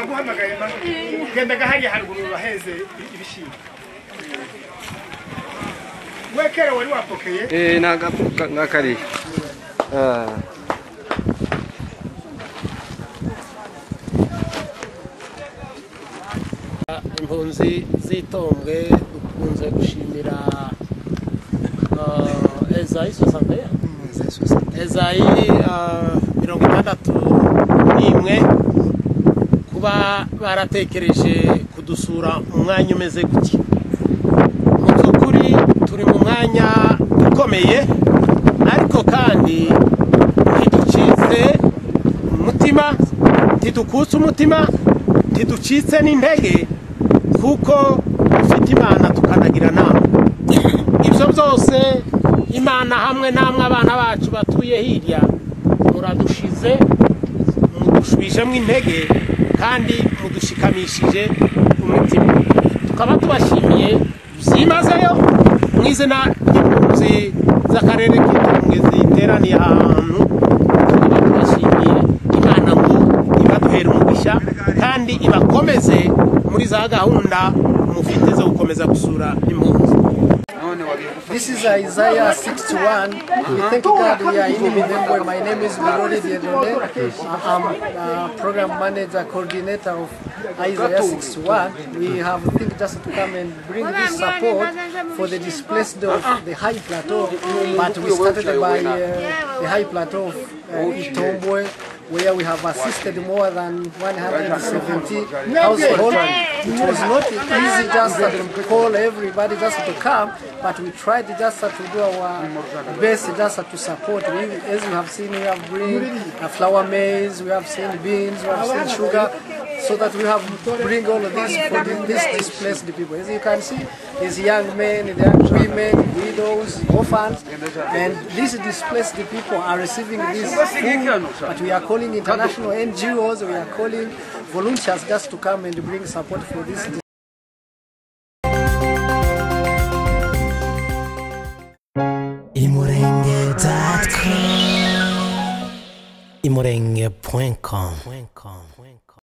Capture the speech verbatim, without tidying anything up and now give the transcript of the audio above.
baguhamagaye genda gahari haruguru baheze ibishimbo wekera wari wapokeye eh naga nakari ah impunzi zitombwe dukunze gushimira Ezayi soixante Ezayi mirongo itandatu n'imwe kuba baratekereje kudusura umwanya umeze gutya mu by'ukuri turi mu mwanya ukomeye ariko kandi ntiducitse umutima ntidukutse umutima ntiducitse n'intege kuko dufite Imana tukanagira nama ibyo byose Imana hamwe namwe abana bacu batuye hirya muradushize mudushubijemo intege kandi mudushikamishije umutima tukaba tubashimiye byimazeyo mu izina ry'impunzi z'akarere k'Itumbwe ziteraniye ahantu tukaba tubashimiye Imana ngo ibaduhere umugisha kandi ibakomeze muri za gahunda mufite zo gukomeza gusura impunzi. This is Isaiah sixty-one. We thank God we are in Midembwe. My name is Mirori Diedone. I'm uh, program manager, coordinator of Isaiah sixty-one. We have think just to come and bring this support for the displaced of the high plateau. But we started by uh, the high plateau of uh, Itombwe, where we have assisted more than one hundred seventy households. It was not easy just to call everybody just to come, but we tried just to do our best just to support. We, as you have seen, we have bring uh, flour maize, we have seen beans, we have seen sugar, so that we have bring all of this for these displaced people. As you can see, these young men, the young women, widows, orphans, and these displaced people are receiving this food, but we are calling international N G Os, we are calling volunteers just to come and bring support for this. imurenge dot com imurenge dot com